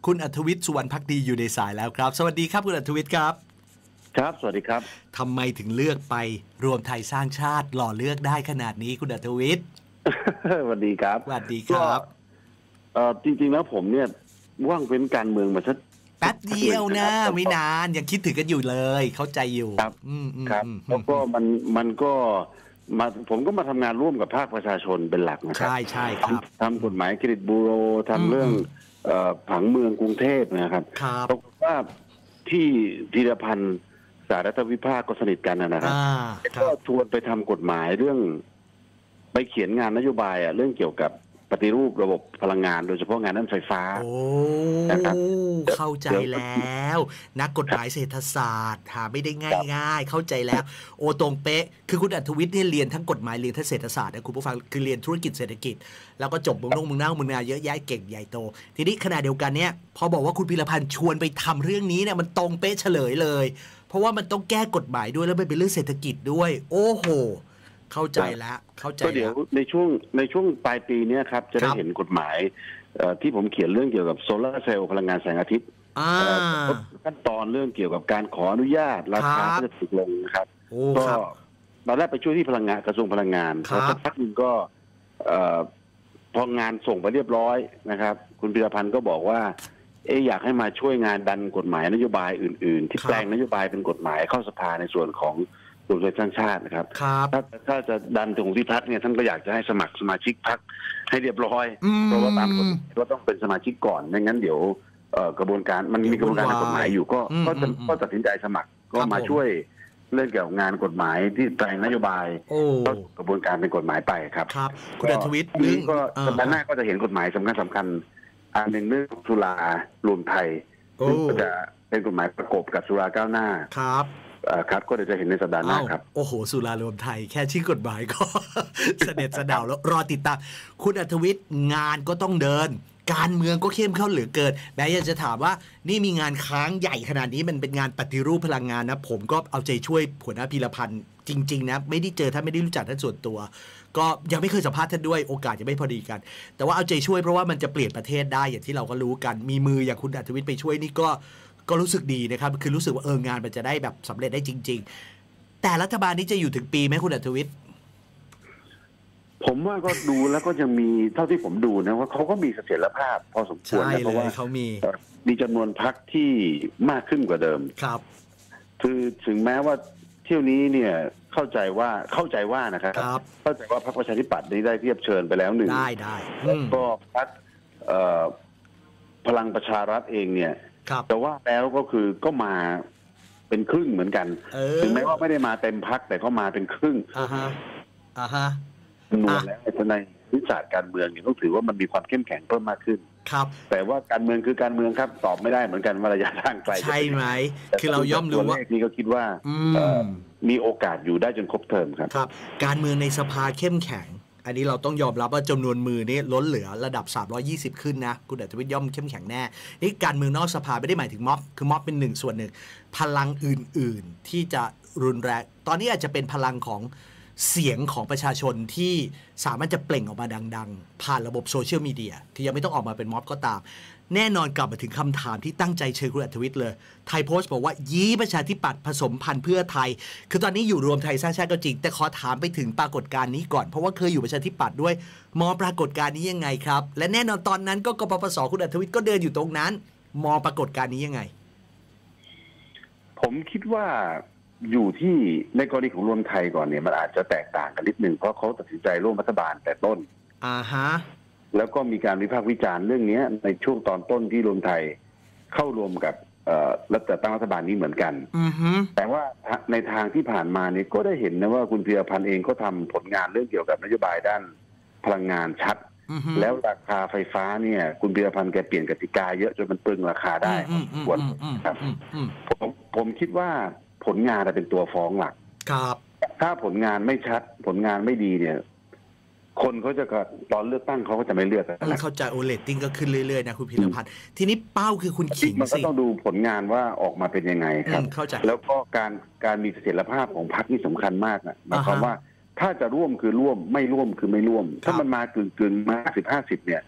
คุณอัธวิทย์สุวรรณภักดีอยู่ในสายแล้วครับสวัสดีครับคุณอัธวิทย์ครับครับสวัสดีครับทำไมถึงเลือกไปรวมไทยสร้างชาติหล่อเลือกได้ขนาดนี้คุณอัธวิทย์สวัสดีครับสวัสดีครับจริงๆแล้วผมเนี่ยว่างเป็นการเมืองมาสักแป๊บเดียวนะไม่นานยังคิดถึงกันอยู่เลยเข้าใจอยู่ครับแล้วก็มันก็มาผมก็มาทำงานร่วมกับภาคประชาชนเป็นหลักนะครับใช่ครับทำกฎหมายเครดิตบูโรทำเรื่องผังเมืองกรุงเทพนะครับปรากฏว่าที่ธีรพันธ์สารัฐวิภาคก็สนิทกันนะครับก็ชวนไปทำกฎหมายเรื่องไปเขียนงานนโยบายเรื่องเกี่ยวกับปฏิรูประบบพลังงานโดยเฉพาะงานด้านไฟฟ้านะครับเข้าใจแล้วนักกฎหมายเศรษฐศาสตร์หาไม่ได้ง่ายๆเข้าใจแล้วโอตรงเป๊ะคือคุณอัธวิทย์เนี่ยเรียนทั้งกฎหมายเรียนทั้งเศรษฐศาสตร์นะคุณผู้ฟังคือเรียนธุรกิจเศรษฐกิจแล้วก็จบเมืองนอกเมืองนาเยอะแยะเก่งใหญ่โตทีนี้ขณะเดียวกันเนี่ยพอบอกว่าคุณพีรพันธ์ชวนไปทำเรื่องนี้เนี่ยมันตรงเป๊ะเฉลยเลยเพราะว่ามันต้องแก้กฎหมายด้วยแล้วมันเป็นเรื่องเศรษฐกิจด้วยโอ้โหเข้าใจแล้วก็เดี๋ยวในช่วงปลายปีนี้ครับจะได้เห็นกฎหมายที่ผมเขียนเรื่องเกี่ยวกับโซลาร์เซลล์พลังงานแสงอาทิตย์ขั้นตอนเรื่องเกี่ยวกับการขออนุญาตราคาจะถูกลงนะครับก็ตอนแรกไปช่วยที่พลังงานกระทรวงพลังงานพอสักพักนึงก็พองานส่งไปเรียบร้อยนะครับคุณพีรพันธ์ก็บอกว่าอยากให้มาช่วยงานดันกฎหมายนโยบายอื่นๆที่แปลงนโยบายเป็นกฎหมายเข้าสภาในส่วนของรวมไทยสร้างชาตินะครับถ้าจะดันถึงที่พรรคเนี่ยท่านก็อยากจะให้สมัครสมาชิกพรรคให้เรียบร้อยเพราะว่าตามกฎก็ต้องเป็นสมาชิกก่อนไม่งั้นเดี๋ยวกระบวนการมันมีกระบวนการกฎหมายอยู่ก็ตัดสินใจสมัครก็มาช่วยเรื่องเกี่ยวกับงานกฎหมายที่แปลงนโยบายก็กระบวนการเป็นกฎหมายไปครับคุณอัธวิทย์นี้ก็สัปดาห์หน้าก็จะเห็นกฎหมายสำคัญอันหนึ่งเรื่องสุรารวมไทยก็จะเป็นกฎหมายประกบกับสุราก้าวหน้าครับก็เดี๋ยวจะเห็นในสัปดาห์หน้าครับโอ้โหสุรารวมไทยแค่ชื่อกฎหมายก็ เสด็จเสด็จแล้วรอติดตามคุณอัธวิทย์งานก็ต้องเดินการเมืองก็เข้มข้นเหลือเกินแม้อยากจะถามว่านี่มีงานค้างใหญ่ขนาดนี้มันเป็นงานปฏิรูปพลังงานนะผมก็เอาใจช่วยหัวหน้าพีรพันธ์จริงๆนะไม่ได้เจอท่านไม่ได้รู้จักท่านส่วนตัวก็ยังไม่เคยสัมภาษณ์ท่านด้วยโอกาสยังไม่พอดีกันแต่ว่าเอาใจช่วยเพราะว่ามันจะเปลี่ยนประเทศได้อย่างที่เราก็รู้กันมีมืออย่างคุณอัธวิทย์ไปช่วยนี่ก็รู้สึกดีนะครับคือรู้สึกว่างานมันจะได้แบบสำเร็จได้จริงๆแต่รัฐบาลนี้จะอยู่ถึงปีไหมคุณอัธวิทย์ผมว่าก็ดูแล้วก็ยังมีเท่าที่ผมดูนะว่าเขาก็มีเสถียรภาพพอสมควรนะเพราะว่าเขามีจำนวนพรรคที่มากขึ้นกว่าเดิมครับคือถึงแม้ว่าเที่ยวนี้เนี่ยเข้าใจว่านะครับเข้าใจว่าพรรคประชาธิปัตย์ได้เทียบเชิญไปแล้วหนึ่งได้แล้วก็พรรคพลังประชารัฐเองเนี่ยแต่ว่าแล้วก็คือก็มาเป็นครึ่งเหมือนกันถึงแม้ว่าไม่ได้มาเต็มพรรคแต่ก็มาเป็นครึ่งจำนวนแล้วในวิชาการเมืองเนี่ยต้องถือว่ามันมีความเข้มแข็งเพิ่มมากขึ้นครับแต่ว่าการเมืองคือการเมืองครับตอบไม่ได้เหมือนกันว่าระยะทางไกลใช่ไหมคือเราย่อมรู้ว่านี่ก็คิดว่ามีโอกาสอยู่ได้จนครบเทอมครับการเมืองในสภาเข้มแข็งอันนี้เราต้องยอมรับว่าจำนวนมือนี่ล้นเหลือระดับ320ขึ้นนะคุณอัธวิทย์ย่อมเข้มแข็งแน่นี่การเมืองนอกสภาไม่ได้หมายถึงม็อบคือม็อบเป็น1 ส่วน 1พลังอื่นๆที่จะรุนแรงตอนนี้อาจจะเป็นพลังของเสียงของประชาชนที่สามารถจะเปล่งออกมาดังๆผ่านระบบโซเชียลมีเดียที่ยังไม่ต้องออกมาเป็นม็อบก็ตามแน่นอนกลับมาถึงคำถามที่ตั้งใจเชิญคุณอัธวิทย์เลยไทยโพสต์บอกว่ายี้ประชาธิปัตย์ผสมพันธุ์เพื่อไทยคือตอนนี้อยู่รวมไทยสร้างชาติก็จริงแต่ขอถามไปถึงปรากฏการณ์นี้ก่อนเพราะว่าเคยอยู่ประชาธิปัตย์ด้วยมองปรากฏการณ์นี้ยังไงครับและแน่นอนตอนนั้นก็กปปสคุณอัธวิทย์ก็เดินอยู่ตรงนั้นมองปรากฏการณ์นี้ยังไงผมคิดว่าอยู่ที่ในกรณีของรวมไทยก่อนเนี่ยมันอาจจะแตกต่างกันนิดนึงเพราะเขาตัดสินใจร่วมรัฐบาลแต่ต้นแล้วก็มีการวิพากษ์วิจารณ์เรื่องนี้ในช่วงตอนต้นที่รวมไทยเข้ารวมกับรัฐตั้งรัฐบาลนี้เหมือนกันแต่ว่าในทางที่ผ่านมาเนี่ยก็ได้เห็นนะว่าคุณพีรพันธ์เองก็ทำผลงานเรื่องเกี่ยวกับนโยบายด้านพลังงานชัดแล้วราคาไฟฟ้าเนี่ยคุณพีรพันธ์แกเปลี่ยนกติกาเยอะจนมันตรึงราคาได้ครับผมคิดว่าผลงานเป็นตัวฟ้องหลักครับถ้าผลงานไม่ชัดผลงานไม่ดีเนี่ยคนเขาจะตอนเลือกตั้งเขาก็จะไม่เลือกกันเข้าใจโอเลตติ้งก็ขึ้นเรื่อยๆนะคุณพีรพันธ์ทีนี้เป้าคือคุณขิงมันก็ต้องดูผลงานว่าออกมาเป็นยังไงครับเข้าใจแล้วก็การมีเสถียรภาพของพรรคนี่สำคัญมากนะหมายความว่าถ้าจะร่วมคือร่วมไม่ร่วมคือไม่ร่วมถ้ามันมากึ่งมา50-50เนี่ย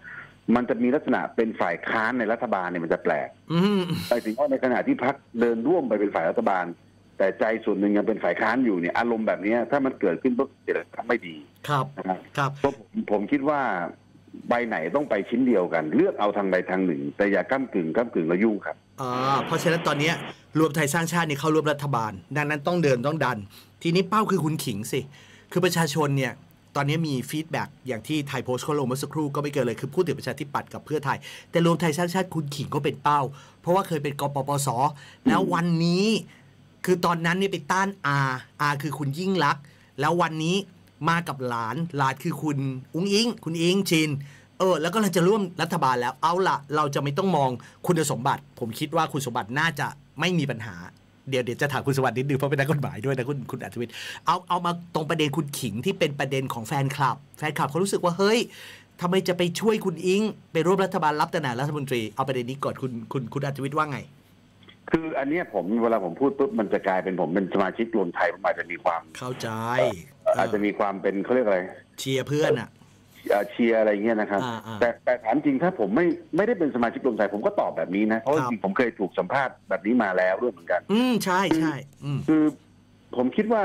มันจะมีลักษณะเป็นฝ่ายค้านในรัฐบาลเนี่ยมันจะแปลกไปถึงว่าในขณะที่พรรคเดินร่วมไปเป็นฝ่ายรัฐบาลแต่ใจส่วนหนึ่งยังเป็นฝ่ายค้านอยู่เนี่ยอารมณ์แบบนี้ถ้ามันเกิดขึ้นปุ๊บเศรษฐกิจไม่ดีนะครับเพราะผมคิดว่าใบไหนต้องไปชิ้นเดียวกันเลือกเอาทางใดทางหนึ่งแต่อย่าก้ำกึ่งแล้วยุ่งครับเพราะฉะนั้นตอนนี้รวมไทยสร้างชาตินี่เข้าร่วมรัฐบาลดังนั้นต้องเดินต้องดันทีนี้เป้าคือคุณขิงสิคือประชาชนเนี่ยตอนนี้มีฟีดแบ็กอย่างที่ไทยโพสต์เขาลงเมื่อสักครู่ก็ไม่เกินเลยคือพูดถึงประชาธิปัตย์กับเพื่อไทยแต่รวมไทยสร้างชาติคุณขิงก็เป็นเป้าเพราะว่าเคยเป็นกปปสแล้ววันนี้คือตอนนั้นนี่ไปต้านอาคือคุณยิ่งลักษณ์แล้ววันนี้มากับหลานคือคุณคุณอิงชินแล้วก็เราจะร่วมรัฐบาลแล้วเอาล่ะเราจะไม่ต้องมองคุณสมบัติผมคิดว่าคุณสมบัติน่าจะไม่มีปัญหาเดี๋ยวจะถามคุณสวัสดิ์นิดนึงเพราะเป็นนักกฎหมายด้วยนะคุณอัธวิทย์เอามาตรงประเด็นคุณขิงที่เป็นประเด็นของแฟนคลับเขารู้สึกว่าเฮ้ยทำไมจะไปช่วยคุณอิงไปร่วมรัฐบาลรับตำแหน่งรัฐมนตรีเอาประเด็นนี้ก่อนคุณอัธวิทย์ว่าไงคืออันนี้เวลาผมพูดปุ๊บมันจะกลายเป็นผมเป็นสมาชิกรวมไทยมันอาจจะมีความเข้าใจอาจจะมีความเป็นเขาเรียกอะไรเชียร์เพื่อนอะเชียร์อะไรเงี้ยนะครับแต่ถามจริงถ้าผมไม่ได้เป็นสมาชิกรวมไทยผมก็ตอบแบบนี้นะเพราะจริงผมเคยถูกสัมภาษณ์แบบนี้มาแล้วด้วยเหมือนกันใช่คือผมคิดว่า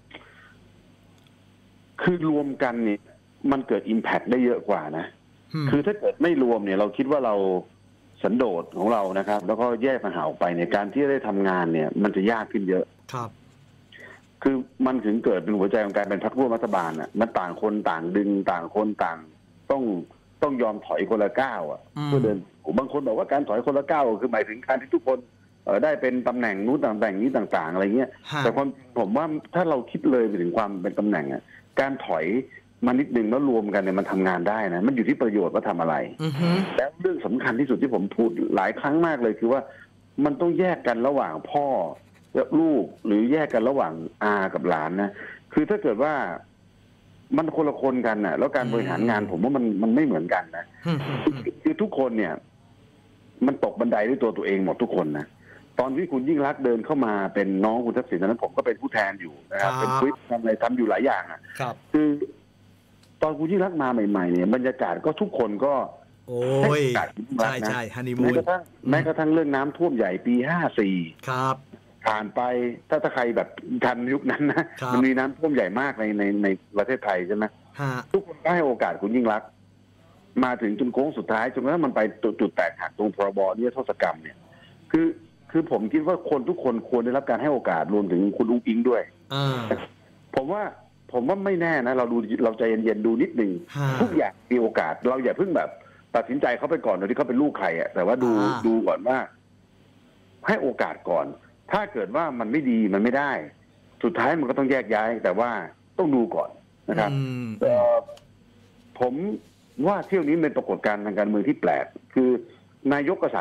คือรวมกันเนี่ยมันเกิด impact ได้เยอะกว่านะคือถ้าเกิดไม่รวมเนี่ยเราคิดว่าเราสันโดษของเรานะครับแล้วก็แยกปัญหาออกไปเนี่ยการที่ได้ทำงานเนี่ยมันจะยากขึ้นเยอะครับคือมันถึงเกิดเป็นหัวใจของการเป็นพรรคร่วมรัฐบาลอ่ะมันต่างคนต่างดึงต่างคนต่างต้องยอมถอยคนละก้าวอ่ะเพื่อเดินบางคนบอกว่าการถอยคนละก้าวคือหมายถึงการที่ทุกคนได้เป็นตำแหน่งนู้นตำแหน่งนี้ต่างๆอะไรเงี้ยแต่ผมว่าถ้าเราคิดเลยไปถึงความเป็นตำแหน่งอ่ะการถอยมานิดนึงแล้วรวมกันเนี่ยมันทำงานได้นะมันอยู่ที่ประโยชน์ว่าทำอะไรแล้วเรื่องสำคัญที่สุดที่ผมพูดหลายครั้งมากเลยคือว่ามันต้องแยกกันระหว่างพ่อกับลูกหรือแยกกันระหว่างอากับหลานนะคือถ้าเกิดว่ามันคนละคนกันน่ะแล้วการบริหารงานผมว่ามันไม่เหมือนกันนะคือทุกคนเนี่ยมันตกบันไดด้วยตัวเองหมดทุกคนนะตอนที่คุณยิ่งรักษณ์เดินเข้ามาเป็นน้องคุณทักษิณนั้นผมก็เป็นผู้แทนอยู่นะครับเป็นคุยทำอะไรทำอยู่หลายอย่างอ่ะคือตอนคุณยิ่งรักษณ์มาใหม่ๆเนี่ยบรรยากาศก็ทุกคนก็โอ้ยใช่ฮันนีมูนแม้กระทั่งเรื่องน้ำท่วมใหญ่ปี54 ครับผ่านไปถ้าใครแบบทันยุคนั้นนะมันมีน้ำท่วมใหญ่มากในประเทศไทยใช่ไหมทุกคนก็ให้โอกาสคุณยิ่งรักษณ์มาถึงจนโค้งสุดท้ายจนกระทั่งมันไปจุดแตกหักตรงพรบนิรโทษกรรมเนี่ยคือผมคิดว่าคนทุกคนควรได้รับการให้โอกาสรวมถึงคุณอุ้งอิงด้วยผมว่าไม่แน่นะเราใจเย็นๆดูนิดนึงทุกอย่างมีโอกาสเราอย่าเพิ่งแบบตัดสินใจเขาไปก่อนโดยที่เขาเป็นลูกใครอ่ะแต่ว่าดูก่อนว่าให้โอกาสก่อนถ้าเกิดว่ามันไม่ดีมันไม่ได้สุดท้ายมันก็ต้องแยกย้ายแต่ว่าต้องดูก่อนนะครับผมว่าเที่ยวนี้เป็นปรากฏการณ์ทางการเมืองที่แปลกคือนายกก็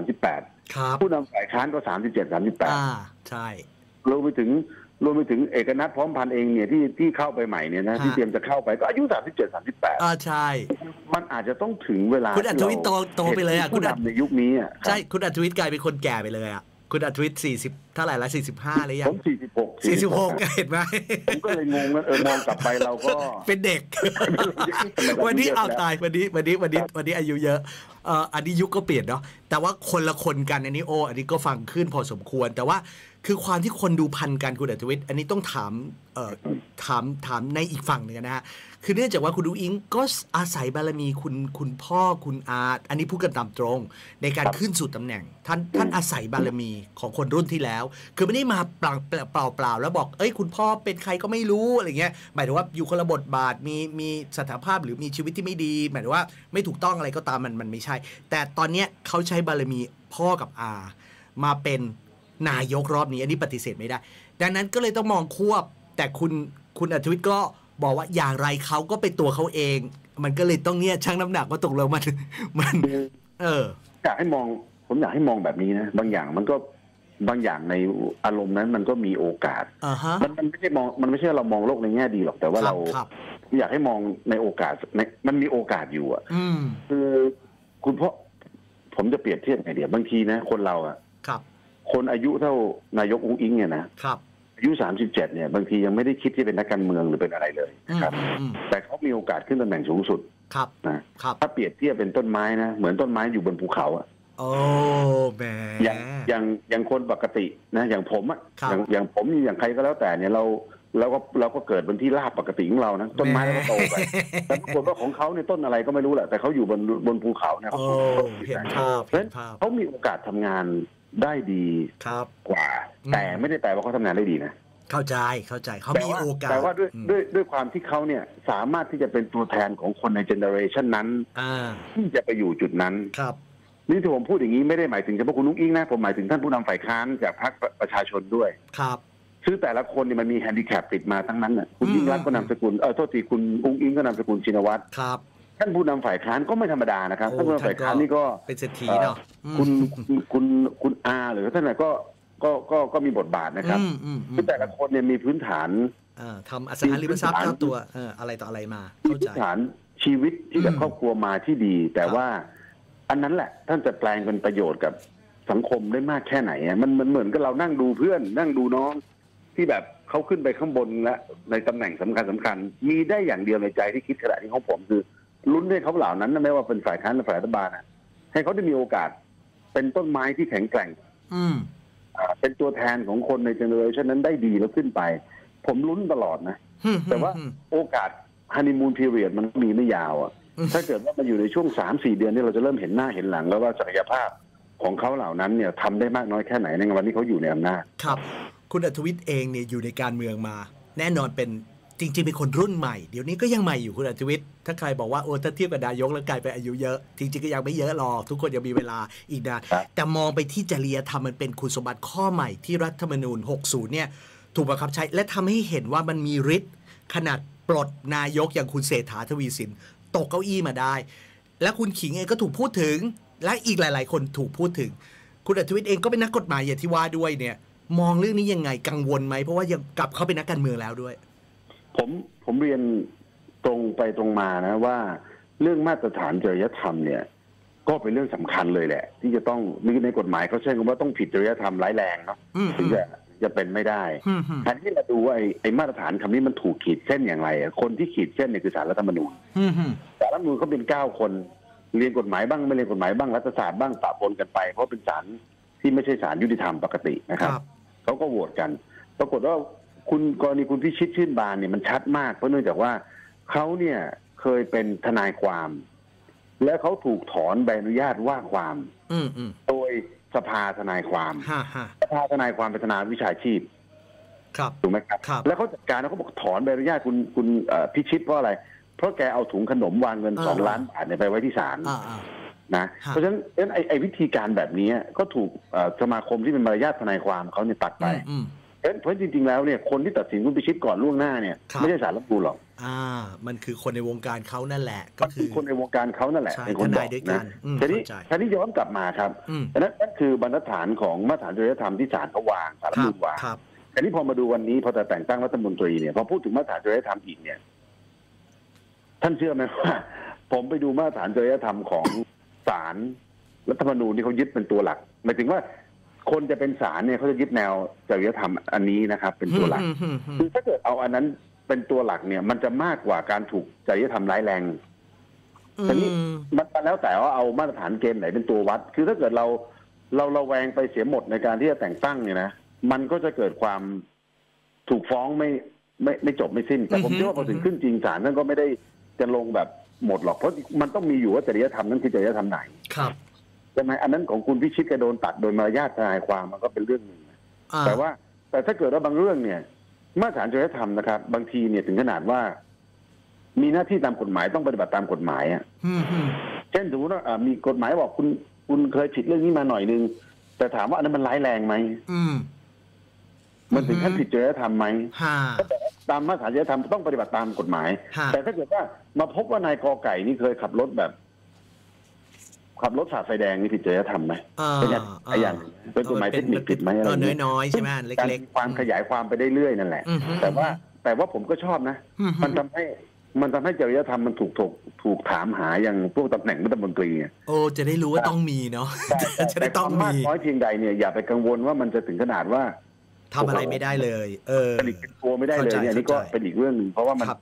37-38ผู้นำฝ่ายค้านก็37-38 ใช่รวมไปถึงเอกนัทพร้อมพันธ์เองเนี่ยที่เข้าไปใหม่เนี่ยนะที่เตรียมจะเข้าไปก็อายุ37-38 ใช่มันอาจจะต้องถึงเวลาคุณอัธวิทย์โตไปเลยอ่ะคุณอัธในยุคนี้ใช่คุณอัธวิทย์กลายเป็นคนแก่ไปเลยอ่ะคุณอัธวิทย์40เท่าไหร่ละ45เลยยังผม46 เห็นไหมผมก็เลยงงว่ามองกลับไปเราก็เป็นเด็กวันนี้เอาตายวันนี้อายุเยอะอันนี้ยุคก็เปลี่ยนเนาะแต่ว่าคนละคนกันอันนี้ก็ฟังขึ้นพอสมควรแต่ว่าคือความที่คนดูพันกันคุณอัธวิทย์อันนี้ต้องถามในอีกฝั่งหนึ่งนะฮะคือเนื่องจากว่าคุณอุ้งอิงก็อาศัยบารมีคุณพ่อคุณอาอันนี้พูดกันตามตรงในการขึ้นสู่ตำแหน่งท่านอาศัยบารมีของคนรุ่นที่แล้วคือไม่ได้มาเปล่าแล้วบอกเอ้ยคุณพ่อเป็นใครก็ไม่รู้อะไรเงี้ยหมายถึงว่าอยู่คนละบทบาทมีสถาภาพหรือมีชีวิตที่ไม่ดีหมายถึงว่าไม่ถูกต้องอะไรก็ตามมันไม่ใช่แต่ตอนเนี้ยเขาใช้บารมีพ่อกับอามาเป็นนายกรอบนี้อันนี้ปฏิเสธไม่ได้ดังนั้นก็เลยต้องมองควบแต่คุณอัธวิทย์ก็บอกว่าอย่างไรเขาก็เป็นตัวเขาเองมันก็เลยต้องเนี่ยชั่งน้ำหนักว่าตกลงมันอยากให้มองผมอยากให้มองแบบนี้นะบางอย่างในอารมณ์นั้นมันก็มีโอกาสมันไม่ใช่เรามองโลกในแง่ดีหรอกแต่ว่าเราอยากให้มองในโอกาสมันมีโอกาสอยู่อ่ะคือคุณพ่อผมจะเปรียบเทียบไงเดี๋ยวบางทีนะคนเราอ่ะคนอายุเท่านายกอุ้งอิงเนี่ยนะอายุ37เนี่ยบางทียังไม่ได้คิดที่เป็นนักการเมืองหรือเป็นอะไรเลยนะครับแต่เขามีโอกาสขึ้นตำแหน่งสูงสุดครับนะครับถ้าเปรียบเทียบเป็นต้นไม้นะเหมือนต้นไม้อยู่บนภูเขาอ่ะโอ้แหมอย่างคนปกตินะอย่างผมอ่ะอย่างผมอย่างใครก็แล้วแต่เนี่ยเราก็เกิดบนที่ราบปกติของเรานะต้นไม้แล้วก็โตไปแต่ปรากฏว่าของเขาเนี่ยต้นอะไรก็ไม่รู้แหละแต่เขาอยู่บนภูเขาเนี่ยเขาเห็นภาพเขามีโอกาสทำงานได้ดีกว่าแต่ไม่ได้แปลว่าเขาทำงานได้ดีนะเข้าใจเขามีโอกาสแต่ว่าด้วยความที่เขาเนี่ยสามารถที่จะเป็นตัวแทนของคนในเจเนอเรชันนั้นที่จะไปอยู่จุดนั้นนี่ที่ผมพูดอย่างนี้ไม่ได้หมายถึงเฉพาะคุณนุ๊กอิงนะผมหมายถึงท่านผู้นำฝ่ายค้านจากพรรคประชาชนด้วยครับคือแต่ละคนเนี่ยมันมีแฮนดิแคปติดมาทั้งนั้นน่ะคุณยิ่งรักก็นามสกุลโทษทีคุณอุ้งอิงก็นามสกุลชินวัตรครับท่านผู้นำฝ่ายค้านก็ไม่ธรรมดานะครับท่านผู้นำฝ่ายค้านนี่ก็เป็นเศรษฐีเนาะคุณอาหรือท่านไหนก็มีบทบาทนะครับคือแต่ละคนเนี่ยมีพื้นฐานทำอสังหาริมทรัพย์เจ้าตัวอะไรต่ออะไรมาพื้นฐานชีวิตที่กับครอบครัวมาที่ดีแต่ว่าอันนั้นแหละท่านจะแปลงเป็นประโยชน์กับสังคมได้มากแค่ไหนมันเหมือนกับเรานั่งดูเพื่อนนั่งดูน้องที่แบบเขาขึ้นไปข้างบนและในตำแหน่งสำคัญมีได้อย่างเดียวในใจที่คิดขณะนี้ของผมคือลุ้นให้เขาเหล่านั้นไม่ว่าเป็นฝ่ายค้านหรือฝ่ายรัฐบาลให้เขาได้มีโอกาสเป็นต้นไม้ที่แข็งแกร่งเป็นตัวแทนของคนในเจเนอเรชันนั้นได้ดีแล้วขึ้นไปผมลุ้นตลอดนะแต่ว่าโอกาสฮันนีมูนพีเรียดมันมีไม่ยาวถ้าเกิดว่ามันอยู่ในช่วง 3-4 เดือนนี่เราจะเริ่มเห็นหน้าเห็นหลังแล้วว่าศักยภาพของเขาเหล่านั้นเนี่ยทำได้มากน้อยแค่ไหนในวันที่เขาอยู่ในอำนาจครับคุณอัธวิทย์เองเนี่ยอยู่ในการเมืองมาแน่นอนเป็นจริงๆเป็นคนรุ่นใหม่เดี๋ยวนี้ก็ยังใหม่อยู่คุณอัธวิทย์ถ้าใครบอกว่าถ้าเทียบกับนายกแล้วกลายเป็นอายุเยอะจริงๆก็ยังไม่เยอะหรอกทุกคนยังมีเวลาอีกนานแต่มองไปที่จริยธรรมมันเป็นคุณสมบัติข้อใหม่ที่รัฐธรรมนูญ 60 เนี่ยถูกบังคับใช้และทำให้เห็นว่ามันมีฤทธิ์ขนาดปลดนายกอย่างคุณเศรษฐาทวีสินตกเก้าอี้มาได้และคุณขิงเองก็ถูกพูดถึงและอีกหลายๆคนถูกพูดถึงคุณอัธวิทย์เองก็เป็นนักกฎหมายอย่างที่ว่าด้วยเนี่ยมองเรื่องนี้ยังไงกังวลไหมเพราะว่ายังกลับเข้าเป็นนักการเมืองแล้วด้วยผมเรียนตรงไปตรงมานะว่าเรื่องมาตรฐานจริยธรรมเนี่ยก็เป็นเรื่องสำคัญเลยแหละที่จะต้องมีในกฎหมายเขาใช้คำว่าต้องผิดจริยธรรมร้ายแรงเนาะถึงจะเป็นไม่ได้แทนที่เราดูว่าไอ้มาตรฐานคำนี้มันถูกขีดเส้นอย่างไรคนที่ขีดเส้นเนี่ยคือศาลรัฐธรรมนูญศาลรัฐธรรมนูญเขาเป็น9 คนเรียนกฎหมายบ้างไม่เรียนกฎหมายบ้างรัฐศาสตร์บ้างปะปนกันไปเพราะเป็นศาลที่ไม่ใช่ศาลยุติธรรมปกตินะครับเขาก็โหวตกันปรากฏว่ากรณีคุณพิชิตชื่นบานเนี่ยมันชัดมากเพราะเนื่องจากว่าเขาเนี่ยเคยเป็นทนายความและเขาถูกถอนใบอนุญาตว่าความโดยสภาทนายความสภาทนายความเป็นทนายวิชาชีพถูกไหมครับแล้วเขาจัดการแล้วเขาบอกถอนใบอนุญาตคุณพิชิตเพราะอะไรเพราะแกเอาถุงขนมวางเงิน2 ล้านบาทไปไว้ที่ศาลนะเพราะฉะนั้นไอ้วิธีการแบบนี้ก็ถูกสมาคมที่เป็นมารยาททนายความเขาเนี่ยตัดไปเพราะจริงๆแล้วเนี่ยคนที่ตัดสินคุณพิชิตก่อนล่วงหน้าเนี่ยไม่ใช่ศาลรัฐธรรมนูญหรอกมันคือคนในวงการเขานั่นแหละก็คือคนในวงการเขานั่นแหละเป็นคนบอกนะทีนี้ย้อนกลับมาครับนั่นคือบรรทัดฐานของมาตรฐานจริยธรรมที่ศาลเขาวางศาลรัฐธรรมนูญวางทีนี้พอมาดูวันนี้พอจะแต่งตั้งรัฐมนตรีเนี่ยพอพูดถึงมาตรฐานจริยธรรมอีกเนี่ยท่านเชื่อไหมว่าผมไปดูมาตรฐานจริยธรรมของศาลรัฐธรรมนูญที่เขายึดเป็นตัวหลักหมายถึงว่าคนจะเป็นศาลเนี่ยเขาจะยึดแนวจริยธรรมอันนี้นะครับเป็นตัวหลักคือถ้าเกิดเอาอันนั้นเป็นตัวหลักเนี่ยมันจะมากกว่าการถูกจริยธรรมร้ายแรงทีนี้มันแล้วแต่ว่าเอามาตรฐานเกณฑ์ไหนเป็นตัววัดคือถ้าเกิดเราระแวงไปเสียหมดในการที่จะแต่งตั้งเนี่ยนะมันก็จะเกิดความถูกฟ้องไม่จบไม่สิ้นแต่ผมเชื่อว่าพอถึงขึ้นจริงศาลนั่นก็ไม่ได้จะลงแบบหมดหรอกเพราะมันต้องมีอยู่ว่าจริยธรรมนั้นคือจริยธรรมไหนครับใช่ไหมอันนั้นของคุณพิชิตก็โดนตัดโดยมารยาททนายความมันก็เป็นเรื่องหนึ่งแต่ถ้าเกิดว่าบางเรื่องเนี่ยมาตรฐานจริยธรรมนะครับบางทีเนี่ยถึงขนาดว่ามีหน้าที่ตามกฎหมายต้องปฏิบัติตามกฎหมายเช่นสมมติว่ามีกฎหมายบอกคุณเคยผิดเรื่องนี้มาหน่อยนึงแต่ถามว่าอันนั้นมันร้ายแรงไหมมันถึงขั้นผิดจริยธรรมไหมตามมาตรฐานจริยธรรมต้องปฏิบัติตามกฎหมายแต่ถ้าเกิดว่ามาพบว่านายกอไก่นี่เคยขับรถฝ่าไฟแดงนี่ผิดจริยธรรมไหมเป็นอย่างเป็นกฎหมายเทคนิคผิดไหมอะไรน้อยๆใช่ไหมเล็กๆความขยายความไปได้เรื่อยนั่นแหละแต่ว่าผมก็ชอบนะมันทำให้จริยธรรมมันถูกถามหาอย่างพวกตำแหน่งรัฐมนตรีจะได้รู้ว่าต้องมีเนาะจะได้ต้องมีน้อยเพียงใดเนี่ยอย่าไปกังวลว่ามันจะถึงขนาดว่าทำอะไรไม่ได้เลยผลิตเป็นตัวไม่ได้เลยอันนี้ก็เป็นอีกเรื่องนึงเพราะว่า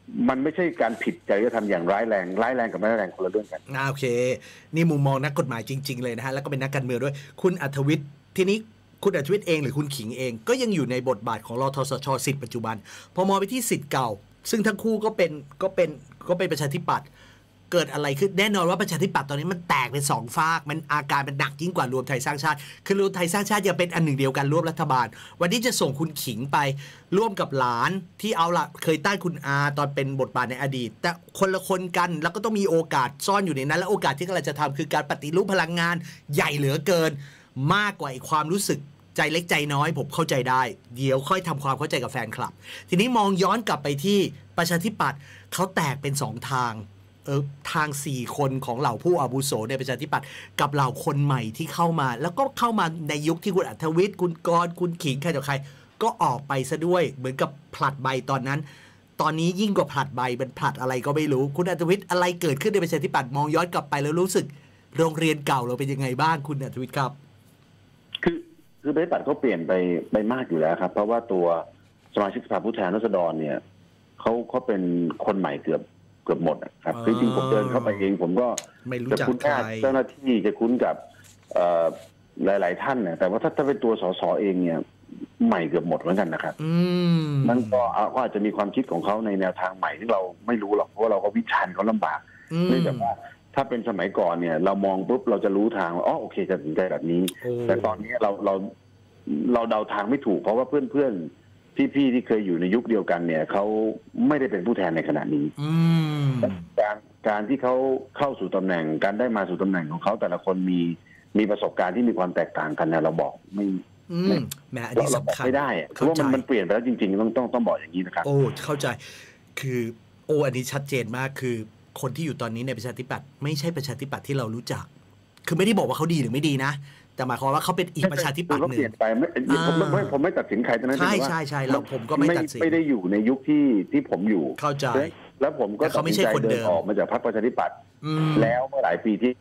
มันไม่ใช่การผิดจริยธรรมอย่างร้ายแรงกับไม่ร้ายแรงคนละเรื่องกันโอเคนี่มุมมองนักกฎหมายจริงๆเลยนะฮะแล้วก็เป็นนักการเมืองด้วยคุณอัธวิทย์ทีนี้คุณอัธวิทย์เองหรือคุณขิงเองก็ยังอยู่ในบทบาทของรทสช.สิทธิ์ปัจจุบันพอมองไปที่สิทธิ์เก่าซึ่งทั้งคู่ก็เป็นประชาธิปัตย์เกิดอะไรขึ้นแน่นอนว่าประชาธิปัตย์ตอนนี้มันแตกเป็นสองฝากมันอาการมันหนักยิ่งกว่ารวมไทยสร้างชาติคือรวมไทยสร้างชาติยังเป็นอันหนึ่งเดียวกันร่วมรัฐบาลวันนี้จะส่งคุณขิงไปร่วมกับหลานที่เอาละเคยต้านคุณอาตอนเป็นบทบาทในอดีตแต่คนละคนกันแล้วก็ต้องมีโอกาสซ่อนอยู่ในนั้นและโอกาสที่กำลังจะทำคือการปฏิรูปพลังงานใหญ่เหลือเกินมากกว่าความรู้สึกใจเล็กใจน้อยผมเข้าใจได้เดี๋ยวค่อยทำความเข้าใจกับแฟนคลับทีนี้มองย้อนกลับไปที่ประชาธิปัตย์เขาแตกเป็น2ทางทาง4คนของเหล่าผู้อาวุโสในประชาธิปัตย์กับเหล่าคนใหม่ที่เข้ามาแล้วก็เข้ามาในยุคที่คุณอัธวิทย์คุณกรณ์คุณขิงใครต่อใครก็ออกไปซะด้วยเหมือนกับผลัดใบตอนนั้นตอนนี้ยิ่งกว่าผลัดใบเป็นผลัดอะไรก็ไม่รู้คุณอัธวิทย์อะไรเกิดขึ้นในประชาธิปัตย์มองย้อนกลับไปแล้วรู้สึกโรงเรียนเก่าเราเป็นยังไงบ้างคุณอัธวิทย์ครับคือประชาธิปัตย์เขาเปลี่ยนไปมากอยู่แล้วครับเพราะว่าตัวสมาชิกสภาผู้แทนราษฎรเนี่ยเขาเป็นคนใหม่เกือบหมดครับจริงๆผมเดินเข้าไปเองผมก็จะคุ้นกับเจ้าหน้าที่จะคุ้นกับหลายๆท่านนะแต่ว่าถ้าเป็นตัวสสเองเนี่ยใหม่เกือบหมดเหมือนกันนะครับนั่นก็อาจจะมีความคิดของเขาในแนวทางใหม่ที่เราไม่รู้หรอกเพราะว่าเราก็วิจารณ์เขาลำบากเนื่องจากว่าถ้าเป็นสมัยก่อนเนี่ยเรามองปุ๊บเราจะรู้ทางว่าอ๋อโอเคจะถึงใจแบบนี้แต่ตอนนี้เราเดาทางไม่ถูกเพราะว่าเพื่อนพี่ที่เคยอยู่ในยุคเดียวกันเนี่ยเขาไม่ได้เป็นผู้แทนในขณะนี้การที่เขาเข้าสู่ตำแหน่งการได้มาสู่ตำแหน่งของเขาแต่ละคนมีประสบการณ์ที่มีความแตกต่างกันนะเราบอกไม่เราบอกไม่ได้เพราะว่ามันเปลี่ยนไปแล้วจริงๆต้องบอกอย่างนี้นะครับโอ้เข้าใจคืออันนี้ชัดเจนมากคือคนที่อยู่ตอนนี้ในประชาธิปัตย์ไม่ใช่ประชาธิปัตย์ที่เรารู้จักคือไม่ได้บอกว่าเขาดีหรือไม่ดีนะแต่หมายความว่าเขาเป็นอีกประชาธิปัตย์หนึ่งผมไม่ตัดสินใครนะใช่เราผมก็ไม่ตัดสินไม่ได้อยู่ในยุคที่ผมอยู่เข้าใจแล้วผมก็ตัดสินใจเดินออกมาจากพรรคประชาธิปัตย์แล้วเมื่อหลายปีที่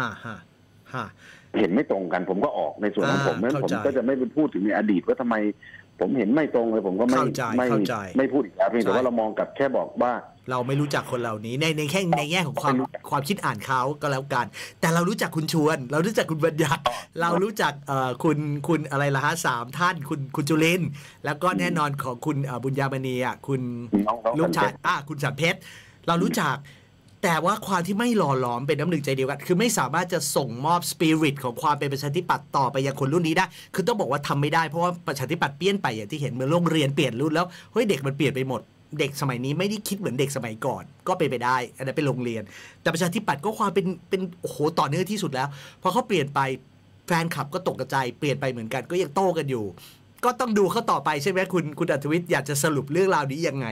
เห็นไม่ตรงกันผมก็ออกในส่วนของผมนั้นผมก็จะไม่ไปพูดถึงในอดีตว่าทำไมผมเห็นไม่ตรงเลยผมก็ไม่พูดอีกแล้วเพียงแต่ว่าเรามองกับแค่บอกว่าเราไม่รู้จักคนเหล่านี้ในแง่ของความคิดอ่านเขาก็แล้วกันแต่เรารู้จักคุณชวนเรารู้จักคุณบัญญัติเรารู้จักคุณอะไรล่ะฮะ3ท่านคุณจุลินทร์แล้วก็แน่นอนของคุณบุญญามณีคุณลูกชายคุณสันเพชรเรารู้จักแต่ว่าความที่ไม่หล่อหลอมเป็นน้ำหนึ่งใจเดียวกันคือไม่สามารถจะส่งมอบสปิริตของความเป็นประชาธิปัตย์ต่อไปยังคนรุ่นนี้ได้คือต้องบอกว่าทำไม่ได้เพราะว่าประชาธิปัตย์เปลี่ยนไปอย่างที่เห็นเมื่อโรงเรียนเปลี่ยนรุ่นแล้วเฮ้ยเด็กมันเปลี่ยนไปหมดเด็กสมัยนี้ไม่ได้คิดเหมือนเด็กสมัยก่อนก็เป็นไปได้อันนั้นเป็นโรงเรียนแต่ประชาธิปัตย์ก็ความเป็นโอ้โหต่อเนื่องที่สุดแล้วพอเขาเปลี่ยนไปแฟนคลับก็ตกกระจายเปลี่ยนไปเหมือนกันก็ยังโต้กันอยู่ก็ต้องดูเขาต่อไปใช่ไหมคุณอัธวิทย์อยากจะสรุปเรื่องราวนี้ยังไง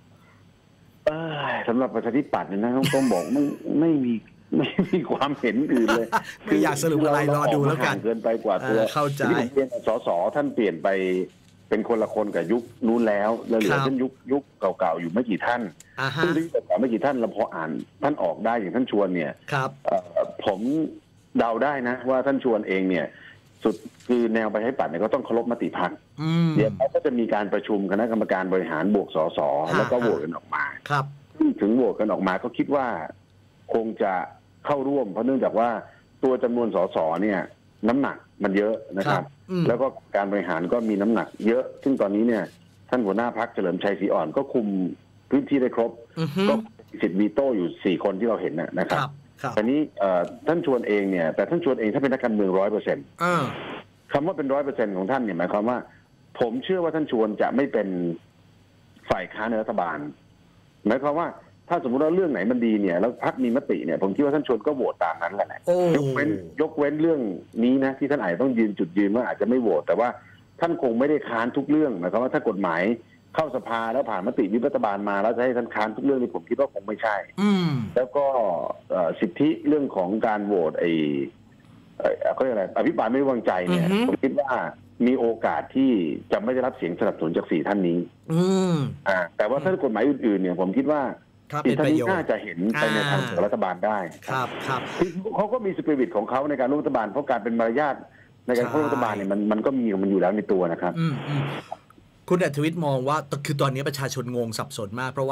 สำหรับประชาธิปัตย์เนี่ยนะต้องบอกไม่มีความเห็นอื่นเลยไม่อยากสรุปอะไรรอดูแล้วกันเกินไปกว่าตัวเข้าใจที่ผมเรียนสสท่านเปลี่ยนไปเป็นคนละคนกับยุคนู้นแล้วเหลือท่านยุคเก่าๆอยู่ไม่กี่ท่านซึ่งยุคเก่าไม่กี่ท่านเราพออ่านท่านออกได้อย่างท่านชวนเนี่ยผมเดาได้นะว่าท่านชวนเองเนี่ยสุดคือแนวประชาธิปัตย์เนี่ยก็ต้องเคารพมติพรรคเดี๋ยวเขาก็จะมีการประชุมคณะกรรมการบริหารบวกสสแล้วก็โหวตกันออกมาถึงโหวตกันออกมาก็คิดว่าคงจะเข้าร่วมเพราะเนื่องจากว่าตัวจำนวนสสเนี่ยน้ำหนักมันเยอะนะครับแล้วก็การบริหารก็มีน้ำหนักเยอะซึ่งตอนนี้เนี่ยท่านหัวหน้าพรรคเฉลิมชัยศรีอ่อนก็คุมพื้นที่ได้ครบก็สิทธิ์วีโต้อยู่4คนที่เราเห็นนะครับตอนนี้ท่านชวนเองเนี่ยแต่ท่านชวนเองถ้าเป็นนักการเมือง 100%คำว่าเป็น 100% ของท่านเนี่ยหมายความว่าผมเชื่อว่าท่านชวนจะไม่เป็นฝ่ายค้านในรัฐบาลหมายความว่าถ้าสมมติว่าเรื่องไหนมันดีเนี่ยแล้วพรรคมีมติเนี่ยผมคิดว่าท่านชวนก็โหวตตามนั้นแหละยกเว้นเรื่องนี้นะที่ท่านอาจจะต้องยืนว่าอาจจะไม่โหวตแต่ว่าท่านคงไม่ได้ค้านทุกเรื่องหมายความว่าถ้ากฎหมายเข้าสภาแล้วผ่านมติวิปรัฐบาลมาแล้วจะให้ท่านค้านทุกเรื่องนี่ผมคิดว่าคงไม่ใช่แล้วก็สิทธิเรื่องของการโหวตเขาเรียกอะไรอภิปรายไม่ไว้วางใจเนี่ยผมคิดว่ามีโอกาสที่จะไม่ได้รับเสียงสนับสนุนจาก4ท่านนี้แต่ว่าถ้ากฎหมายอื่นๆเนี่ยผมคิดว่าท่านน่าจะเห็นไปในทางของรัฐบาลได้ครับเขาก็มีสปิริตของเขาในการร่วมรัฐบาลเพราะการเป็นมารยาทในการร่วมรัฐบาลเนี่ยมันก็มีมันอยู่แล้วในตัวนะครับคุณอัธวิทย์มองว่าคือตอนนี้ประชาชนงงสับสนมากเพราะว่า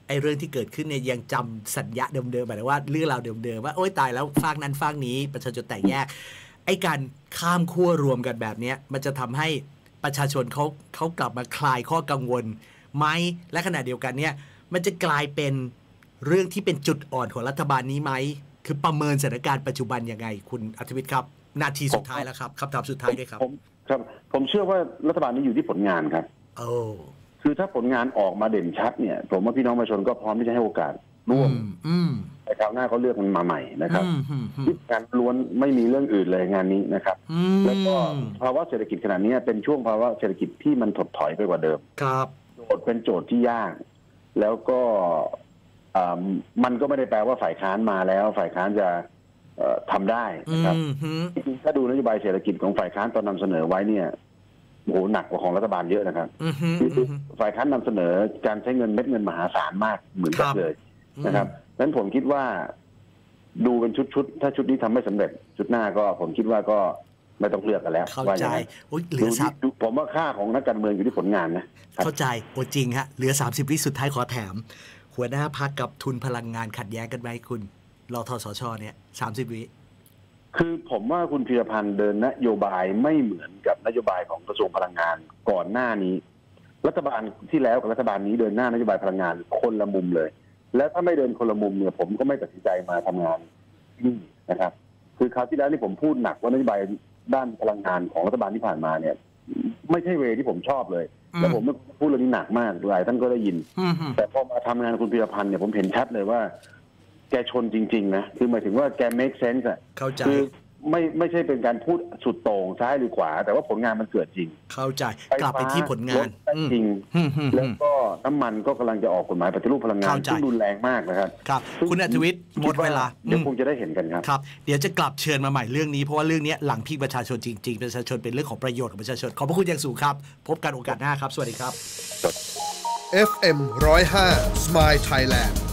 ไอ้เรื่องที่เกิดขึ้นเนี่ยยังจำสัญญาเดิมๆหมายถึงว่าเรื่องราวเดิมๆว่าโอ๊ยตายแล้วฝากนั้นฝากนี้ประชาชนแตกแยกไอ้การข้ามขั้วรวมกันแบบนี้มันจะทำให้ประชาชนเขากลับมาคลายข้อกังวลไหมและขณะเดียวกันเนี่ยมันจะกลายเป็นเรื่องที่เป็นจุดอ่อนของรัฐบาลนี้ไหมคือประเมินสถานการณ์ปัจจุบันยังไงคุณอัธวิทย์ครับนาทีสุดท้ายแล้วครับคำถามสุดท้ายด้วยครับผมเชื่อว่ารัฐบาลนี้อยู่ที่ผลงานครับคือถ้าผลงานออกมาเด่นชัดเนี่ยผมว่าพี่น้องประชาชนก็พร้อมที่จะให้โอกาสร่วมแต่คราวหน้าเขาเลือกมันมาใหม่นะครับการล้วนไม่มีเรื่องอื่นเลยงานนี้นะครับแล้วก็ภาวะเศรษฐกิจขนาดนี้เป็นช่วงภาวะเศรษฐกิจที่มันถดถอยไปกว่าเดิมครับโจทย์เป็นโจทย์ที่ยากแล้วก็มันก็ไม่ได้แปลว่าฝ่ายค้านมาแล้วฝ่ายค้านจะทำได้นะครับถ้าดูนโยบายเศรษฐกิจของฝ่ายค้านตอนนำเสนอไว้เนี่ยโหหนักกว่าของรัฐบาลเยอะนะครับฝ่ายค้านนำเสนอการใช้เงินเม็ดเงินมหาศาลมากเหมือนกันเลยนะครับดังนั้นผมคิดว่าดูเป็นชุดๆถ้าชุดนี้ทำไม่สำเร็จชุดหน้าก็ผมคิดว่าก็ไม่ต้องเลือกกันแล้วเข้าใจเหลือผมว่าค่าของนักการเมืองอยู่ที่ผลงานนะเข้าใจจริงฮะเหลือ30 วิสุดท้ายขอแถมหัวหน้าพรรคกับทุนพลังงานขัดแย้งกันไหมคุณรทสชเนี่ย30 วิคือผมว่าคุณพีรพันธ์เดินนโยบายไม่เหมือนกับนโยบายของกระทรวงพลังงานก่อนหน้านี้รัฐบาลที่แล้วกับรัฐบาลนี้เดินหน้านโยบายพลังงานคนละมุมเลยและถ้าไม่เดินคนละมุมเนี่ยผมก็ไม่ตัดสินใจมาทำงานนี่นะครับคือคราวที่แล้วนี่ผมพูดหนักว่านโยบายด้านพลังงานของรัฐบาลที่ผ่านมาเนี่ยไม่ใช่เวที่ผมชอบเลยแล้วผมพูดเรื่องนี้หนักมากหลายท่านก็ได้ยินแต่พอมาทำงานคุณพีรพันธ์เนี่ยผมเห็นชัดเลยว่าแกชนจริงๆนะคือหมายถึงว่าแก make sense อ่ะคือไม่ใช่เป็นการพูดสุดโต่งซ้ายหรือขวาแต่ว่าผลงานมันเกิดจริงเข้าใจกลับไปที่ผลงานจริงแล้วก็น้ำมันก็กำลังจะออกกฎหมายปฏิรูปพลังงานที่รุนแรงมากนะครับครับคุณอัธวิทย์หมดเวลาเดี๋ยวคงจะได้เห็นกันครับครับเดี๋ยวจะกลับเชิญมาใหม่เรื่องนี้เพราะว่าเรื่องนี้หลังพิงประชาชนจริงๆประชาชนเป็นเรื่องของประโยชน์ของประชาชนขอบพระคุณอย่างสูงครับพบกันโอกาสหน้าครับสวัสดีครับ FM 105 Smile Thailand